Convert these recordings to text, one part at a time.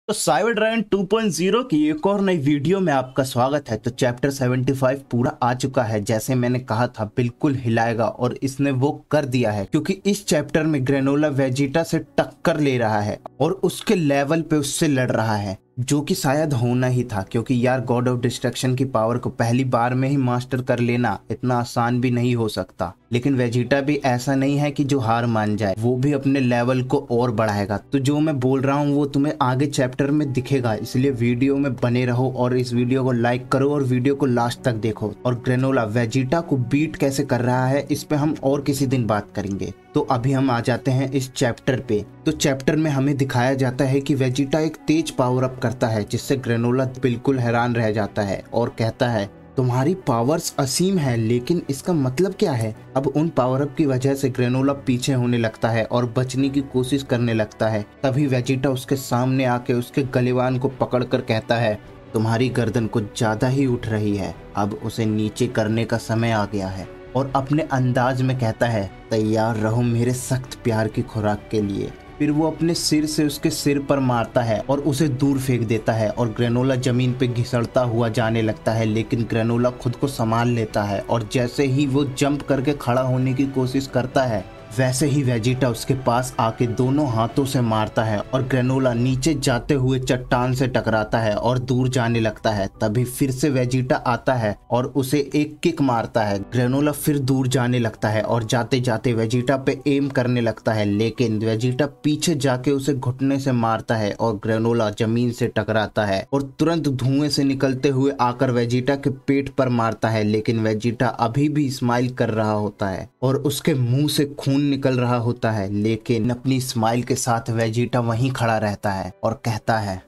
तो cyber dragon 2.0 की एक और नई वीडियो में आपका स्वागत है। तो चैप्टर 75 पूरा आ चुका है। जैसे मैंने कहा था बिल्कुल हिलाएगा और इसने वो कर दिया है, क्योंकि इस चैप्टर में ग्रेनोला वेजिटा से टक्कर ले रहा है और उसके लेवल पे उससे लड़ रहा है, जो कि शायद होना ही था। क्योंकि यार गॉड ऑफ डिस्ट्रक्शन की पावर को पहली बार में ही मास्टर कर लेना इतना आसान भी नहीं हो सकता। लेकिन वेजिटा भी ऐसा नहीं है कि जो हार मान जाए, वो भी अपने लेवल को और बढ़ाएगा। तो जो मैं बोल रहा हूँ वो तुम्हें आगे चैप्टर में दिखेगा, इसलिए वीडियो में बने रहो और इस वीडियो को लाइक करो और वीडियो को लास्ट तक देखो। और ग्रेनोला वेजिटा को बीट कैसे कर रहा है इस पे हम और किसी दिन बात करेंगे। तो अभी हम आ जाते हैं इस चैप्टर पे। तो चैप्टर में हमें दिखाया जाता है कि वेजिटा एक तेज पावर अप करता है, जिससे ग्रेनोला बिल्कुल हैरान रह जाता है और कहता है तुम्हारी पावर्स असीम है, लेकिन इसका मतलब क्या है। अब उन पावर अप की वजह से ग्रेनोला पीछे होने लगता है और बचने की कोशिश करने लगता है। तभी वेजिटा उसके सामने आके उसके गलेवान को पकड़कर कहता है तुम्हारी गर्दन कुछ ज्यादा ही उठ रही है, अब उसे नीचे करने का समय आ गया है। और अपने अंदाज में कहता है तैयार रहो मेरे सख्त प्यार की खुराक के लिए। फिर वो अपने सिर से उसके सिर पर मारता है और उसे दूर फेंक देता है और ग्रेनोला जमीन पे घिसड़ता हुआ जाने लगता है। लेकिन ग्रेनोला खुद को संभाल लेता है और जैसे ही वो जंप करके खड़ा होने की कोशिश करता है, वैसे ही वेजिटा उसके पास आके दोनों हाथों से मारता है और ग्रेनोला नीचे जाते हुए चट्टान से टकराता है और दूर जाने लगता है। तभी फिर से वेजिटा आता है और उसे एक किक मारता है। ग्रेनोला फिर दूर जाने लगता है और जाते जाते वेजिटा पे एम करने लगता है, लेकिन वेजिटा पीछे जाके उसे घुटने से मारता है और ग्रेनोला जमीन से टकराता है और तुरंत धुएं से निकलते हुए आकर वेजिटा के पेट पर मारता है। लेकिन वेजिटा अभी भी स्माइल कर रहा होता है और उसके मुंह से खून निकल रहा होता है, लेकिन अपनी स्माइल के साथ वेजिटा वहीं खड़ा रहता है और कहता है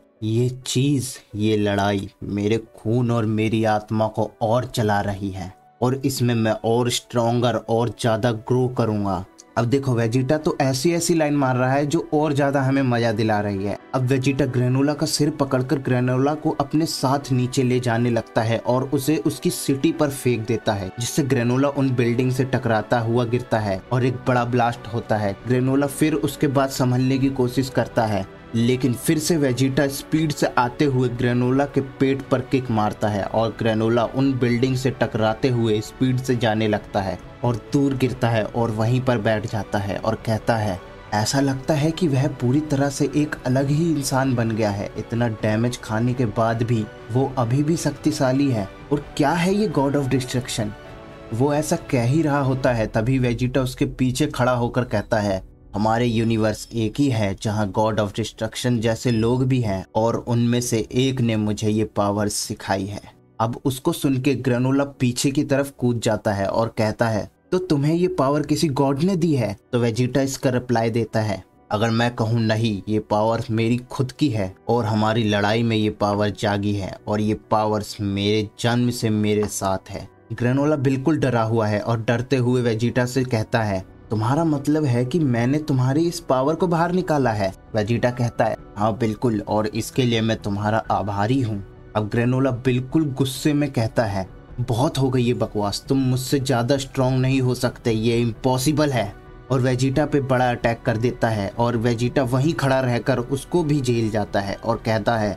ये लड़ाई मेरे खून और मेरी आत्मा को और चला रही है और इसमें मैं और स्ट्रॉन्गर और ज्यादा ग्रो करूंगा। अब देखो वेजिटा तो ऐसी ऐसी लाइन मार रहा है जो और ज्यादा हमें मजा दिला रही है। अब वेजिटा ग्रेनोला का सिर पकड़कर ग्रेनोला को अपने साथ नीचे ले जाने लगता है और उसे उसकी सिटी पर फेंक देता है, जिससे ग्रेनोला उन बिल्डिंग से टकराता हुआ गिरता है और एक बड़ा ब्लास्ट होता है। ग्रेनोला फिर उसके बाद संभलने की कोशिश करता है, लेकिन फिर से वेजिटा स्पीड से आते हुए ग्रेनोला के पेट पर किक मारता है और ग्रेनोला उन बिल्डिंग से टकराते हुए स्पीड से जाने लगता है और दूर गिरता है और वहीं पर बैठ जाता है और कहता है ऐसा लगता है कि वह पूरी तरह से एक अलग ही इंसान बन गया है। इतना डैमेज खाने के बाद भी वो अभी भी शक्तिशाली है। और क्या है ये गॉड ऑफ डिस्ट्रक्शन। वो ऐसा कह ही रहा होता है, तभी वेजिटा उसके पीछे खड़ा होकर कहता है हमारे यूनिवर्स एक ही है जहां गॉड ऑफ डिस्ट्रक्शन जैसे लोग भी हैं और उनमें से एक ने मुझे ये पावर सिखाई है। अब उसको सुन के ग्रेनोला पीछे की तरफ कूद जाता है और कहता है तो तुम्हें ये पावर किसी गॉड ने दी है। तो वेजिटा इसका रिप्लाई देता है अगर मैं कहूँ नहीं, ये पावर मेरी खुद की है और हमारी लड़ाई में ये पावर जागी है और ये पावर्स मेरे जन्म से मेरे साथ है। ग्रेनोला बिल्कुल डरा हुआ है और डरते हुए वेजिटा से कहता है तुम्हारा मतलब है कि मैंने तुम्हारी इस पावर को बाहर निकाला है। वेजिटा कहता है हाँ बिल्कुल, और इसके लिए मैं तुम्हारा आभारी हूँ। अब ग्रेनोला बिल्कुल गुस्से में कहता है बहुत हो गई ये बकवास, तुम मुझसे ज्यादा स्ट्रांग नहीं हो सकते, ये इम्पॉसिबल है। और वेजिटा पे बड़ा अटैक कर देता है और वेजिटा वहीं खड़ा रहकर उसको भी झेल जाता है और कहता है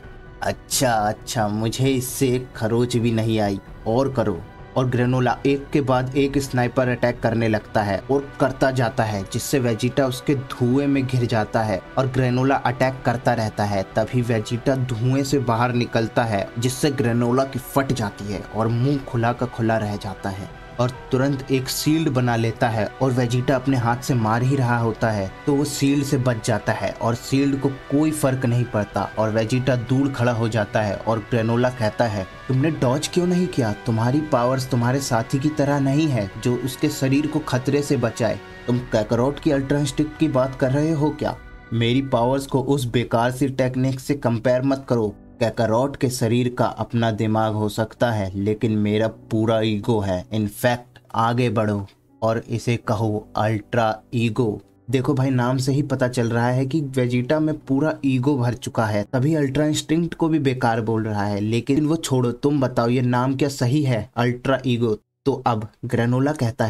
अच्छा मुझे इससे एक खरोच भी नहीं आई, और करो। और ग्रेनोला एक के बाद एक स्नाइपर अटैक करने लगता है और करता जाता है, जिससे वेजिटा उसके धुएं में घिर जाता है और ग्रेनोला अटैक करता रहता है। तभी वेजिटा धुएं से बाहर निकलता है, जिससे ग्रेनोला की फट जाती है और मुंह खुला का खुला रह जाता है और तुरंत एक शील्ड बना लेता है। और वेजिटा अपने हाथ से मार ही रहा होता है तो वो शील्ड से बच जाता है और शील्ड को कोई फर्क नहीं पड़ता और वेजिटा दूर खड़ा हो जाता है। और ग्रेनोला कहता है तुमने डॉज क्यों नहीं किया, तुम्हारी पावर्स तुम्हारे साथी की तरह नहीं है जो उसके शरीर को खतरे से बचाए। तुम कैकरोट की अल्ट्रा इंस्टिंक्ट की बात कर रहे हो क्या। मेरी पावर्स को उस बेकार सी टेक्निक से कंपेयर मत करो। कैकरोट के शरीर का अपना दिमाग हो सकता है, लेकिन मेरा पूरा ईगो है। इनफैक्ट आगे बढ़ो और इसे कहो अल्ट्रा ईगो। देखो भाई, नाम से ही पता चल रहा है कि वेजिटा में पूरा ईगो भर चुका है, तभी अल्ट्रा इंस्टिंक्ट को भी बेकार बोल रहा है। लेकिन वो छोड़ो, तुम बताओ ये नाम क्या सही है, अल्ट्रा ईगो। तो अब ग्रेनोला कहता है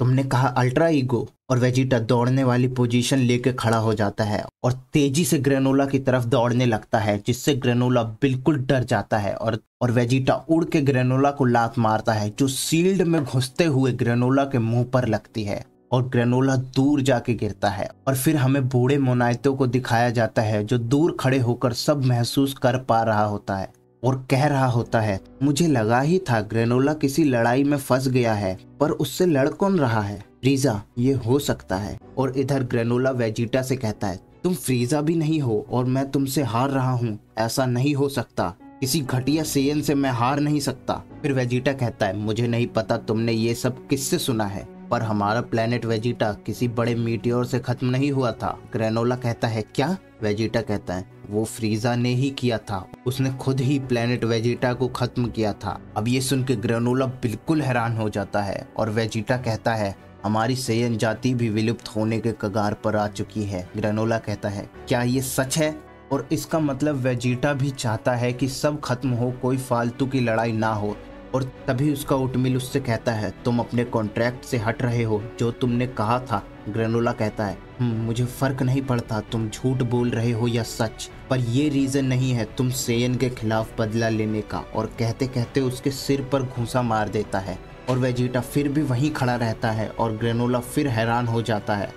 तुमने कहा अल्ट्रा ईगो। और वेजिटा दौड़ने वाली पोजीशन लेके खड़ा हो जाता है और तेजी से ग्रेनोला की तरफ दौड़ने लगता है, जिससे ग्रेनोला बिल्कुल डर जाता है और वेजिटा उड़ के ग्रेनोला को लात मारता है, जो शील्ड में घुसते हुए ग्रेनोला के मुंह पर लगती है और ग्रेनोला दूर जाके गिरता है। और फिर हमें बूढ़े मोनाइतो को दिखाया जाता है, जो दूर खड़े होकर सब महसूस कर पा रहा होता है और कह रहा होता है, मुझे लगा ही था ग्रेनोला किसी लड़ाई में फंस गया है, पर उससे लड़ कौन रहा है? फ्रीजा, ये हो सकता है। और इधर ग्रेनोला वेजिटा से कहता है, तुम फ्रीजा भी नहीं हो और मैं तुमसे हार रहा हूँ, ऐसा नहीं हो सकता, किसी घटिया सेयन से मैं हार नहीं सकता। फिर वेजिटा कहता है, मुझे नहीं पता तुमने ये सब किससे सुना है, पर हमारा प्लेनेट वेजिटा किसी बड़े मीटियोर से खत्म नहीं हुआ था। ग्रेनोला कहता है, क्या? वेजिटा कहता है, वो फ्रीजा ने ही किया था, उसने खुद ही प्लेनेट वेजिटा को खत्म किया था। अब ये सुन के ग्रेनोला बिल्कुल हैरान हो जाता है और वेजिटा कहता है, हमारी सेयन जाति भी विलुप्त होने के कगार पर आ चुकी है। ग्रेनोला कहता है, क्या ये सच है? और इसका मतलब वेजिटा भी चाहता है कि सब खत्म हो, कोई फालतू की लड़ाई ना हो। और तभी उसका ओटमील उससे कहता है, तुम अपने कॉन्ट्रैक्ट से हट रहे हो, जो तुमने कहा था। ग्रेनोला कहता है, मुझे फर्क नहीं पड़ता तुम झूठ बोल रहे हो या सच, पर ये रीजन नहीं है तुम सेयन के खिलाफ बदला लेने का। और कहते कहते उसके सिर पर घूंसा मार देता है और वेजिटा फिर भी वहीं खड़ा रहता है और ग्रेनोला फिर हैरान हो जाता है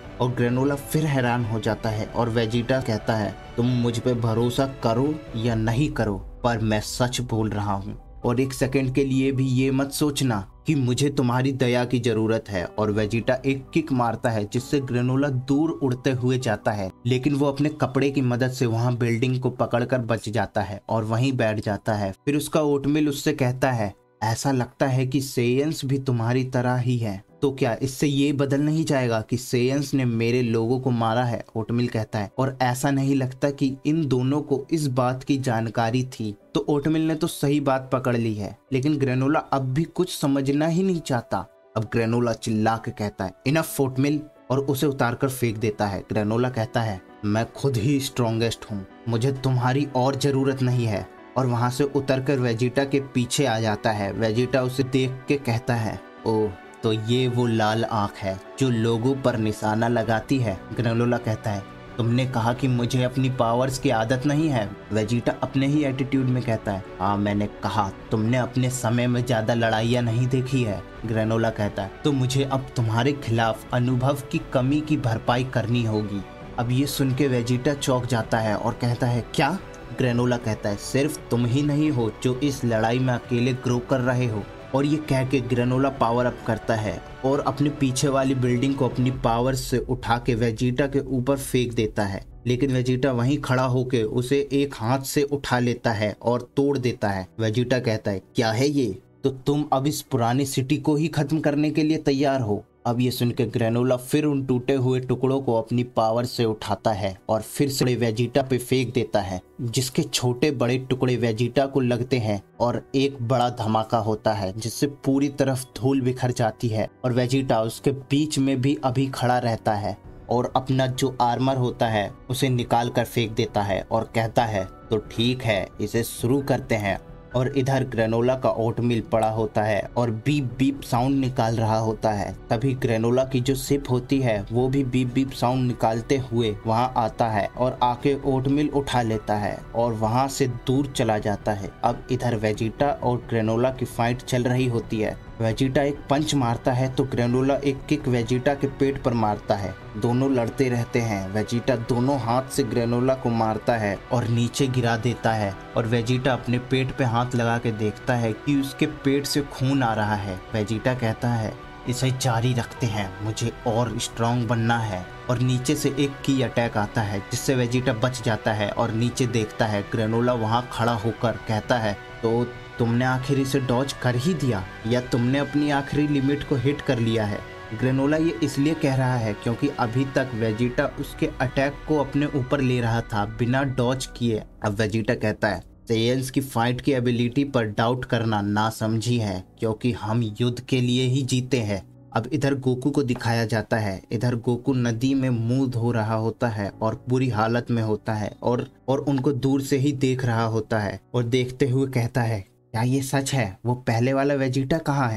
और वेजिटा कहता है, तुम मुझ पे भरोसा करो या नहीं करो, पर मैं सच बोल रहा हूँ। और एक सेकंड के लिए भी ये मत सोचना कि मुझे तुम्हारी दया की जरूरत है। और वेजिटा एक किक मारता है, जिससे ग्रेनोला दूर उड़ते हुए जाता है, लेकिन वो अपने कपड़े की मदद से वहां बिल्डिंग को पकड़कर बच जाता है और वहीं बैठ जाता है। फिर उसका ओटमील उससे कहता है, ऐसा लगता है कि सेयंस भी तुम्हारी तरह ही है, तो क्या इससे ये बदल नहीं जाएगा कि सेयंस ने मेरे लोगों को मारा है? ओटमील कहता है, और ऐसा नहीं लगता कि इन दोनों को इस बात की जानकारी थी। तो ओटमील ने तो सही बात पकड़ ली है, लेकिन ग्रेनोला अब भी कुछ समझना ही नहीं चाहता। अब ग्रेनोला चिल्ला के कहता है, इनफ ओटमील, और उसे उतारकर फेंक देता है। ग्रेनोला कहता है, मैं खुद ही स्ट्रॉन्गेस्ट हूँ, मुझे तुम्हारी और जरूरत नहीं है। और वहां से उतरकर वेजिटा के पीछे आ जाता है। वेजिटा उसे देख के कहता है, ओह, तो ये वो लाल आंख है जो लोगों पर निशाना लगाती है। ग्रेनोला कहता है, तुमने कहा कि मुझे अपनी पावर्स की आदत नहीं है। वेजिटा अपने ही एटीट्यूड में कहता है, हाँ मैंने कहा, तुमने अपने समय में ज्यादा लड़ाइयाँ नहीं देखी है। ग्रेनोला कहता है, तो मुझे अब तुम्हारे खिलाफ अनुभव की कमी की भरपाई करनी होगी। अब ये सुन के वेजिटा चौंक जाता है और कहता है, क्या? ग्रेनोला कहता है, सिर्फ तुम ही नहीं हो जो इस लड़ाई में अकेले ग्रो कर रहे हो। और ये कह के ग्रेनोला पावर अप करता है और अपने पीछे वाली बिल्डिंग को अपनी पावर से उठा के वेजिटा के ऊपर फेंक देता है, लेकिन वेजिटा वहीं खड़ा होके उसे एक हाथ से उठा लेता है और तोड़ देता है। वेजिटा कहता है, क्या है ये? तो तुम अब इस पुरानी सिटी को ही खत्म करने के लिए तैयार हो? अब ये सुनकर ग्रेनोला फिर उन टूटे हुए टुकड़ों को अपनी पावर से उठाता है और फिर से वेजिटा पे फेंक देता है, जिसके छोटे बड़े टुकड़े वेजिटा को लगते हैं और एक बड़ा धमाका होता है, जिससे पूरी तरफ धूल बिखर जाती है और वेजिटा उसके बीच में भी अभी खड़ा रहता है और अपना जो आर्मर होता है उसे निकाल कर फेंक देता है और कहता है, तो ठीक है, इसे शुरू करते हैं। और इधर ग्रेनोला का ओटमील पड़ा होता है और बीप बीप साउंड निकाल रहा होता है। तभी ग्रेनोला की जो सिप होती है वो भी बीप बीप साउंड निकालते हुए वहां आता है और आके ओटमील उठा लेता है और वहां से दूर चला जाता है। अब इधर वेजिटा और ग्रेनोला की फाइट चल रही होती है। वेजिटा एक पंच मारता है तो ग्रेनोला एक किक वेजिटा के पेट पर मारता है। दोनों लड़ते रहते हैं। वेजिटा दोनों हाथ से ग्रेनोला को मारता है और नीचे गिरा देता है और वेजिटा अपने पेट पे हाथ लगा के देखता है कि उसके पेट से खून आ रहा है। वेजिटा कहता है, इसे जारी रखते हैं, मुझे और स्ट्रांग बनना है। और नीचे से एक की अटैक आता है जिससे वेजिटा बच जाता है और नीचे देखता है ग्रेनोला वहां खड़ा होकर कहता है, तो तुमने आखिर इसे डॉज कर ही दिया या तुमने अपनी आखिरी लिमिट को हिट कर लिया है। ग्रेनोला ये इसलिए कह रहा है क्योंकि अभी तक वेजिटा उसके अटैक को अपने ऊपर ले रहा था बिना डॉज किए। अब वेजिटा कहता है, सेयंस की फाइट की एबिलिटी पर डाउट करना नासमझी है क्योंकि हम युद्ध के लिए ही जीते हैं। अब इधर गोकू को दिखाया जाता है। इधर गोकू नदी में मुंह धो रहा होता है और बुरी हालत में होता है और उनको दूर से ही देख रहा होता है और देखते हुए कहता है, क्या ये सच है? वो पहले वाला वेजिटा कहाँ है?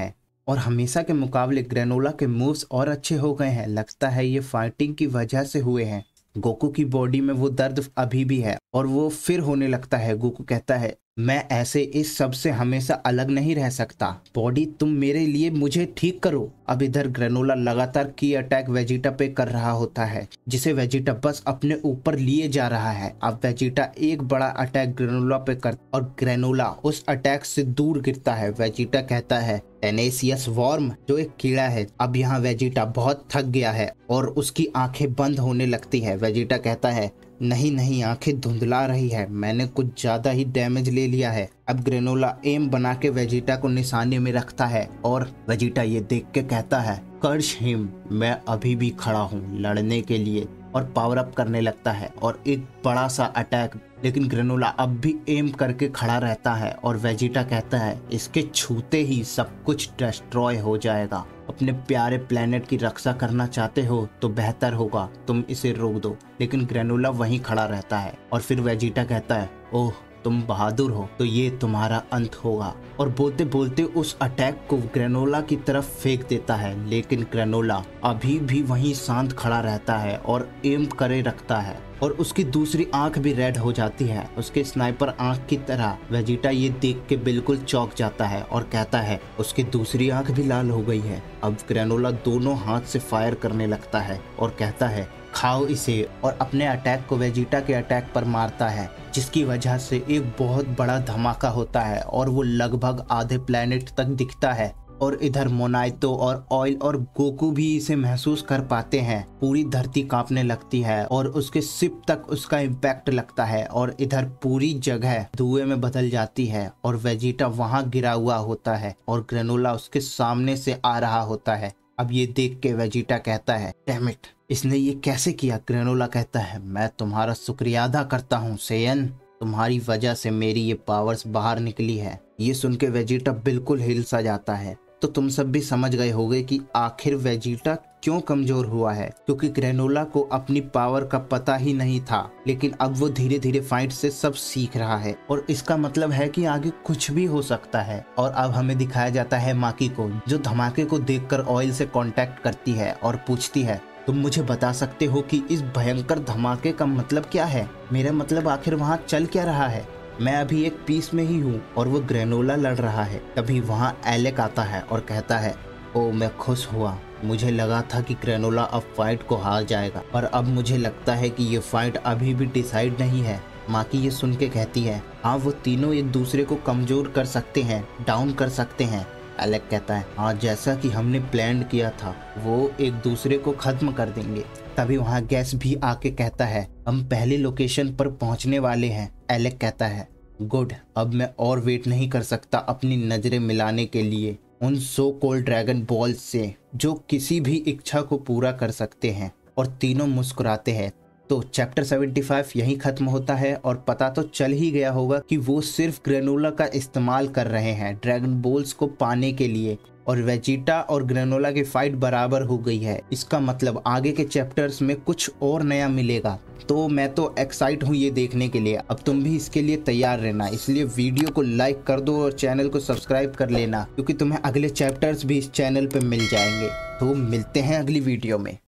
और हमेशा के मुकाबले ग्रेनोला के मूव्स और अच्छे हो गए हैं। लगता है ये फाइटिंग की वजह से हुए हैं। गोकू की बॉडी में वो दर्द अभी भी है और वो फिर होने लगता है। गोकू कहता है, मैं ऐसे इस सब से हमेशा अलग नहीं रह सकता। बॉडी तुम मेरे लिए मुझे ठीक करो। अब इधर ग्रेनोला लगातार की अटैक वेजिटा पे कर रहा होता है, जिसे वेजिटा बस अपने ऊपर लिए जा रहा है। अब वेजिटा एक बड़ा अटैक ग्रेनोला पे कर और ग्रेनोला उस अटैक से दूर गिरता है। वेजिटा कहता है, टेनेसियस वॉर्म, जो एक कीड़ा है। अब यहाँ वेजिटा बहुत थक गया है और उसकी आंखें बंद होने लगती है। वेजिटा कहता है, नहीं नहीं, आंखें धुंधला रही है, मैंने कुछ ज्यादा ही डैमेज ले लिया है। अब ग्रेनोला एम बना के वेजिटा को निशाने में रखता है और वेजिटा ये देख के कहता है, कर्श हिम, मैं अभी भी खड़ा हूँ लड़ने के लिए, और पावर अप करने लगता है और एक बड़ा सा अटैक। लेकिन ग्रेनोला अब भी एम करके खड़ा रहता है और वेजिटा कहता है, इसके छूते ही सब कुछ डिस्ट्रॉय हो जाएगा। अपने प्यारे प्लेनेट की रक्षा करना चाहते हो तो बेहतर होगा तुम इसे रोक दो। लेकिन ग्रेनोला वहीं खड़ा रहता है और फिर वेजिटा कहता है, ओह तुम बहादुर हो तो ये तुम्हारा अंत होगा, और बोलते बोलते उस अटैक को ग्रेनोला की तरफ फेंक देता है। लेकिन ग्रेनोला अभी भी वहीं शांत खड़ा रहता है और एम करे रखता है और उसकी दूसरी आंख भी रेड हो जाती है, उसके स्नाइपर आंख की तरह। वेजिटा ये देख के बिल्कुल चौंक जाता है और कहता है, उसकी दूसरी आंख भी लाल हो गई है। अब ग्रेनोला दोनों हाथ से फायर करने लगता है और कहता है, खाओ इसे, और अपने अटैक को वेजिटा के अटैक पर मारता है, जिसकी वजह से एक बहुत बड़ा धमाका होता है और वो लगभग आधे प्लेनेट तक दिखता है। और इधर मोनाइतो और ऑयल और गोकू भी इसे महसूस कर पाते हैं। पूरी धरती कांपने लगती है और उसके सिप तक उसका इम्पैक्ट लगता है और इधर पूरी जगह धुएं में बदल जाती है और वेजिटा वहां गिरा हुआ होता है और ग्रेनोला उसके सामने से आ रहा होता है। अब ये देख के वेजिटा कहता है, डैम इट, इसने ये कैसे किया? ग्रेनोला कहता है, मैं तुम्हारा शुक्रिया अदा करता हूँ सेयन, तुम्हारी वजह से मेरी ये पावर्स बाहर निकली है। ये सुन के वेजिटा बिल्कुल हिल सा जाता है। तो तुम सब भी समझ गए होंगे कि आखिर वेजिटा क्यों कमजोर हुआ है, क्योंकि ग्रेनोला को अपनी पावर का पता ही नहीं था। लेकिन अब वो धीरे धीरे फाइट से सब सीख रहा है और इसका मतलब है कि आगे कुछ भी हो सकता है। और अब हमें दिखाया जाता है माकी को, जो धमाके को देखकर ऑयल से कांटेक्ट करती है और पूछती है, तुम मुझे बता सकते हो कि इस भयंकर धमाके का मतलब क्या है? मेरा मतलब आखिर वहाँ चल क्या रहा है? मैं अभी एक पीस में ही हूँ और वो ग्रेनोला लड़ रहा है। तभी वहाँ एलेक आता है और कहता है, ओ मैं खुश हुआ, मुझे लगा था कि ग्रेनोला अब फाइट को हार जाएगा, पर अब मुझे लगता है कि ये फाइट अभी भी डिसाइड नहीं है। माकी ये सुन के कहती है, हाँ वो तीनों एक दूसरे को कमजोर कर सकते हैं, डाउन कर सकते हैं। एलेक कहता है, हाँ जैसा कि हमने प्लान किया था, वो एक दूसरे को खत्म कर देंगे। तभी वहाँ गैस भी आके कहता है, हम पहले लोकेशन पर पहुँचने वाले हैं। एलेक कहता है, गुड, अब मैं और वेट नहीं कर सकता अपनी नजरें मिलाने के लिए उन सो कॉल्ड ड्रैगन बॉल्स से, जो किसी भी इच्छा को पूरा कर सकते हैं। और तीनों मुस्कुराते हैं। तो चैप्टर 75 यहीं खत्म होता है और पता तो चल ही गया होगा कि वो सिर्फ ग्रेनोला का इस्तेमाल कर रहे हैं ड्रैगन बॉल्स को पाने के लिए, और वेजिटा और ग्रेनोला की फाइट बराबर हो गई है। इसका मतलब आगे के चैप्टर्स में कुछ और नया मिलेगा। तो मैं तो एक्साइट हूँ ये देखने के लिए। अब तुम भी इसके लिए तैयार रहना, इसलिए वीडियो को लाइक कर दो और चैनल को सब्सक्राइब कर लेना, क्योंकि तुम्हें अगले चैप्टर्स भी इस चैनल पे मिल जाएंगे। तो मिलते हैं अगली वीडियो में।